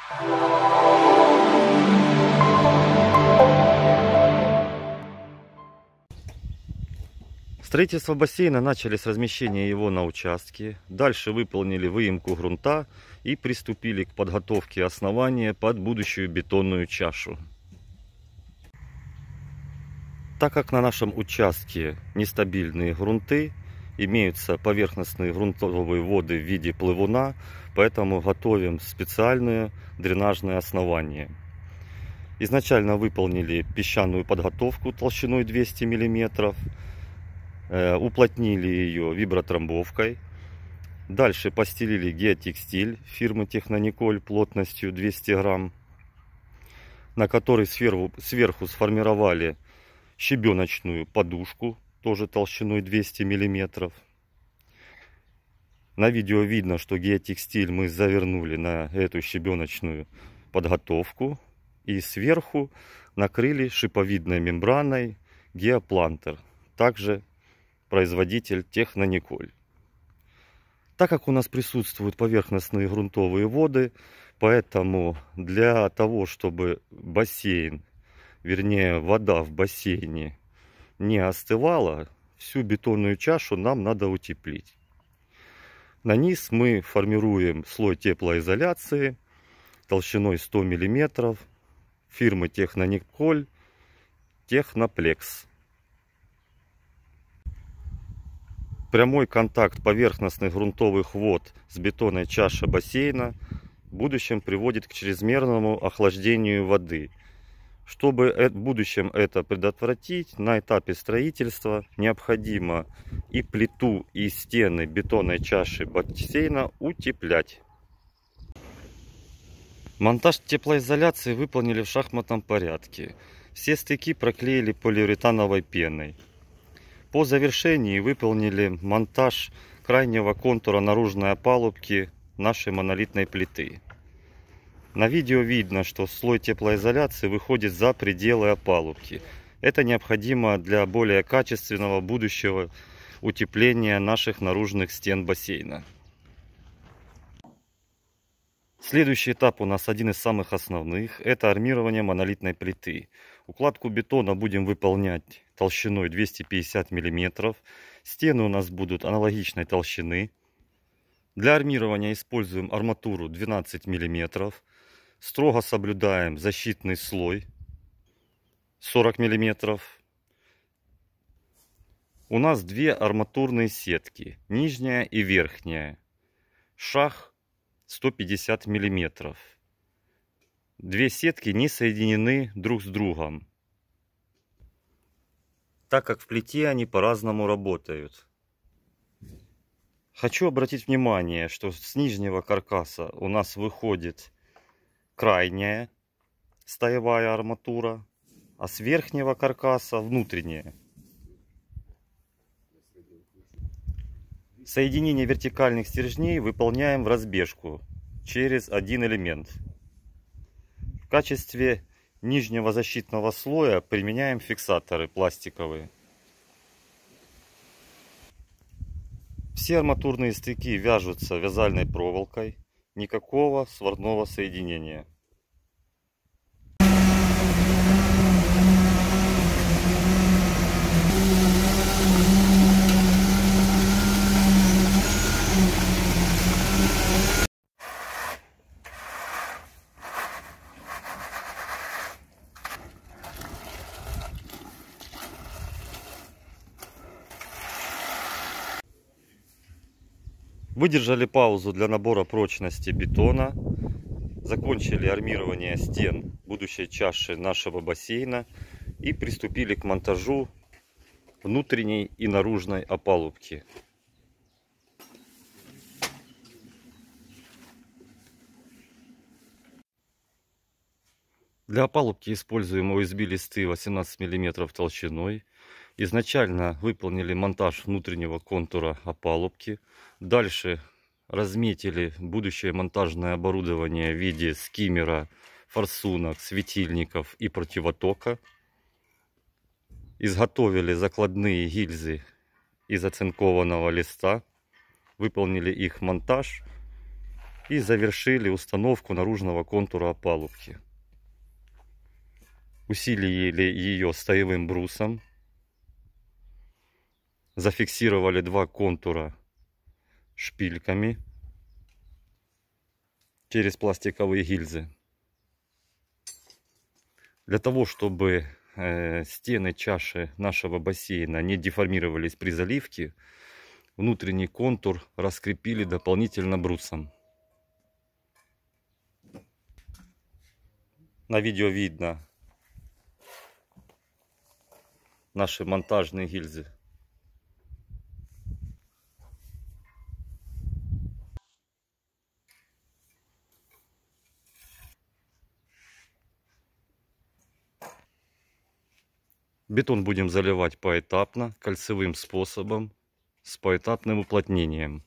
Строительство бассейна начали с размещения его на участке. Дальше выполнили выемку грунта и приступили к подготовке основания под будущую бетонную чашу. Так как на нашем участке нестабильные грунты, имеются поверхностные грунтовые воды в виде плывуна, поэтому готовим специальное дренажное основание. Изначально выполнили песчаную подготовку толщиной 200 мм. Уплотнили ее вибротрамбовкой. Дальше постелили геотекстиль фирмы Технониколь плотностью 200 грамм, на который сверху сформировали щебеночную подушку, тоже толщиной 200 мм. На видео видно, что геотекстиль мы завернули на эту щебеночную подготовку и сверху накрыли шиповидной мембраной геоплантер. Также производитель Технониколь. Так как у нас присутствуют поверхностные грунтовые воды, поэтому для того, чтобы бассейн, вернее вода в бассейне не остывала, всю бетонную чашу нам надо утеплить. На низ мы формируем слой теплоизоляции толщиной 100 мм фирмы Технониколь Техноплекс. Прямой контакт поверхностных грунтовых вод с бетонной чашей бассейна в будущем приводит к чрезмерному охлаждению воды. Чтобы в будущем это предотвратить, на этапе строительства необходимо и плиту, и стены бетонной чаши бассейна утеплять. Монтаж теплоизоляции выполнили в шахматном порядке. Все стыки проклеили полиуретановой пеной. По завершении выполнили монтаж крайнего контура наружной опалубки нашей монолитной плиты. На видео видно, что слой теплоизоляции выходит за пределы опалубки. Это необходимо для более качественного будущего утепления наших наружных стен бассейна. Следующий этап у нас один из самых основных. Это армирование монолитной плиты. Укладку бетона будем выполнять толщиной 250 мм. Стены у нас будут аналогичной толщины. Для армирования используем арматуру 12 мм. Строго соблюдаем защитный слой 40 мм. У нас две арматурные сетки, нижняя и верхняя. Шаг 150 мм. Две сетки не соединены друг с другом, так как в плите они по-разному работают. Хочу обратить внимание, что с нижнего каркаса у нас выходит крайняя стаевая арматура, а с верхнего каркаса внутренняя. Соединение вертикальных стержней выполняем в разбежку через один элемент. В качестве нижнего защитного слоя применяем фиксаторы пластиковые. Все арматурные стыки вяжутся вязальной проволокой, никакого сварного соединения. Выдержали паузу для набора прочности бетона. Закончили армирование стен будущей чаши нашего бассейна и приступили к монтажу внутренней и наружной опалубки. Для опалубки используем ОСБ-листы 18 мм толщиной. Изначально выполнили монтаж внутреннего контура опалубки. Дальше разметили будущее монтажное оборудование в виде скиммера, форсунок, светильников и противотока. Изготовили закладные гильзы из оцинкованного листа. Выполнили их монтаж. и завершили установку наружного контура опалубки. Усилили ее стоевым брусом, зафиксировали два контура шпильками через пластиковые гильзы. Для того, чтобы стены чаши нашего бассейна не деформировались при заливке, внутренний контур раскрепили дополнительно брусом. На видео видно наши монтажные гильзы. Бетон будем заливать поэтапно, кольцевым способом, с поэтапным уплотнением.